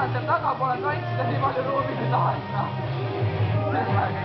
seal tagapoole tantsida nii palju ruumi kui tahad, noh. See on väga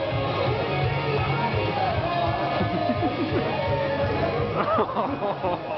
Ha ha ha ha!